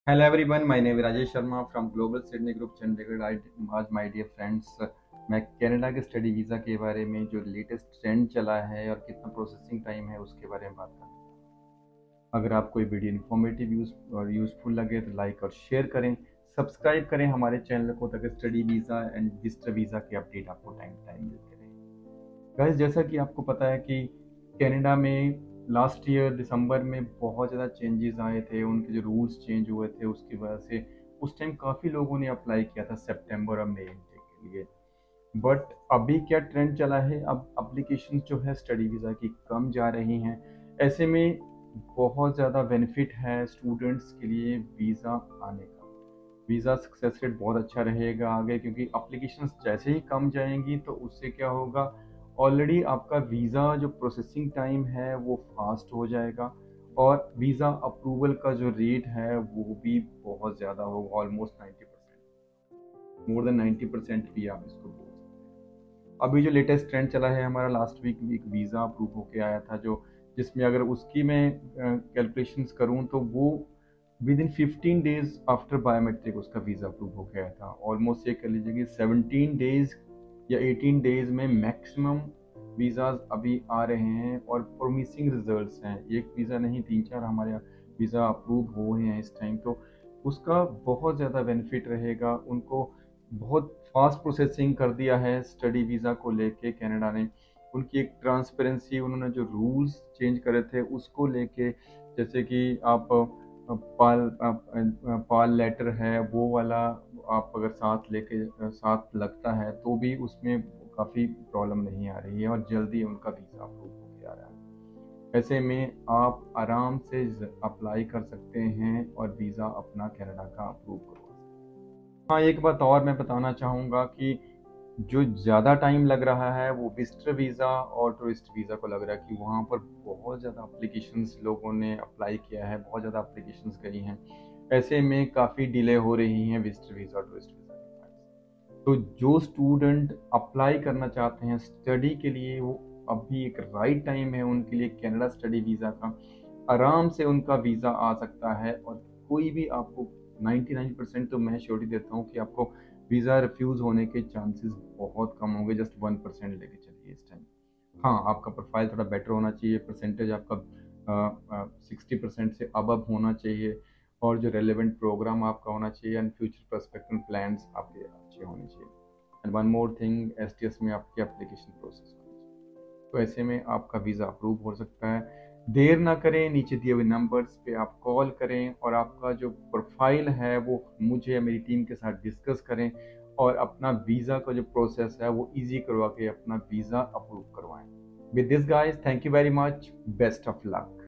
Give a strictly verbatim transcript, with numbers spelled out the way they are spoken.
Hello everyone, my name है Rajesh Sharma from global Sydney group Chandigarh. आज my dear friends, मैं Canada के स्टडी वीज़ा के बारे में जो लेटेस्ट ट्रेंड चला है और कितना प्रोसेसिंग टाइम है उसके बारे में बात करना चाहता हूँ। अगर आपको ये वीडियो इन्फॉर्मेटिव यूज और यूज़फुल लगे तो लाइक और शेयर करें, सब्सक्राइब करें हमारे चैनल को ताकि study visa and visitor visa की अपडेट आपको टाइम टाइम मिलते रहे। गाइस, जैसा कि आपको पता है कि कनाडा में लास्ट ईयर दिसंबर में बहुत ज़्यादा चेंजेस आए थे, उनके जो रूल्स चेंज हुए थे उसकी वजह से उस टाइम काफ़ी लोगों ने अप्लाई किया था सितंबर और मई के लिए। बट अभी क्या ट्रेंड चला है, अब एप्लीकेशन जो है स्टडी वीज़ा की कम जा रही हैं। ऐसे में बहुत ज़्यादा बेनिफिट है स्टूडेंट्स के लिए वीज़ा आने का। वीज़ा सक्सेस रेट बहुत अच्छा रहेगा आगे, क्योंकि अप्लीकेशंस जैसे ही कम जाएंगी तो उससे क्या होगा, ऑलरेडी आपका वीज़ा जो प्रोसेसिंग टाइम है वो फास्ट हो जाएगा और वीज़ा अप्रूवल का जो रेट है वो भी बहुत ज़्यादा होगा, almost ninety percent, more than ninety percent भी आप इसको बोल सकते हैं। अभी जो लेटेस्ट ट्रेंड चला है, हमारा लास्ट वीक एक वीज़ा अप्रूव होके आया था, जो जिसमें अगर उसकी मैं कैलकुलेशंस करूँ तो वो within fifteen days after biometric उसका वीज़ा अप्रूव हो गया था। ऑलमोस्ट ये कर लीजिए कि सेवनटीन डेज या एटीन डेज में मैक्सिमम वीज़ाज अभी आ रहे हैं और प्रोमिसिंग रिजल्ट्स हैं। एक वीज़ा नहीं, तीन चार हमारे यहाँ वीज़ा अप्रूव हुए हैं इस टाइम। तो उसका बहुत ज़्यादा बेनिफिट रहेगा उनको। बहुत फास्ट प्रोसेसिंग कर दिया है स्टडी वीज़ा को लेके कनाडा ने। उनकी एक ट्रांसपेरेंसी, उन्होंने जो रूल्स चेंज करे थे उसको लेके, जैसे कि आप पाल पाल लेटर है वो वाला आप अगर साथ लेके साथ लगता है तो भी उसमें काफ़ी प्रॉब्लम नहीं आ रही है और जल्दी उनका वीज़ा अप्रूव होके आ रहा है। ऐसे में आप आराम से अप्लाई कर सकते हैं और वीज़ा अपना कनाडा का अप्रूव करवा सकते हैं। हाँ, एक बात और मैं बताना चाहूँगा कि जो ज़्यादा टाइम लग रहा है वो विजिटर वीज़ा और टूरिस्ट वीज़ा को लग रहा है कि वहाँ पर बहुत ज़्यादा एप्लीकेशंस लोगों ने अप्लाई किया है, बहुत ज़्यादा एप्लीकेशंस गई हैं। ऐसे में काफ़ी डिले हो रही हैं विजिटर वीज़ा और टूरिस्ट वीज़ा के फाइल्स। तो जो स्टूडेंट अप्लाई करना चाहते हैं स्टडी के लिए, वो अभी एक राइट टाइम है उनके लिए कनाडा स्टडी वीज़ा का। आराम से उनका वीज़ा आ सकता है और कोई भी आपको निन्यानवे परसेंट तो मैं श्योरिटी देता हूँ कि आपको वीज़ा रिफ्यूज़ होने के चांसेस बहुत कम होंगे। जस्ट वन परसेंट लेके चलिए इस टाइम। हाँ, आपका प्रोफाइल थोड़ा बेटर होना चाहिए, परसेंटेज आपका सिक्सटी परसेंट से अबव होना चाहिए और जो रेलेवेंट प्रोग्राम आपका होना चाहिए एंड फ्यूचर पर्सपेक्टिव प्लान्स आपके अच्छे होने चाहिए। And one more thing, S T S में आपकी एप्लीकेशन प्रोसेस होनी चाहिए। तो ऐसे में आपका वीज़ा अप्रूव हो सकता है। देर ना करें, नीचे दिए हुए नंबर्स पे आप कॉल करें और आपका जो प्रोफाइल है वो मुझे या मेरी टीम के साथ डिस्कस करें और अपना वीज़ा का जो प्रोसेस है वो इजी करवा के अपना वीज़ा अप्रूव करवाएं। With this guys, thank you very much, best of luck.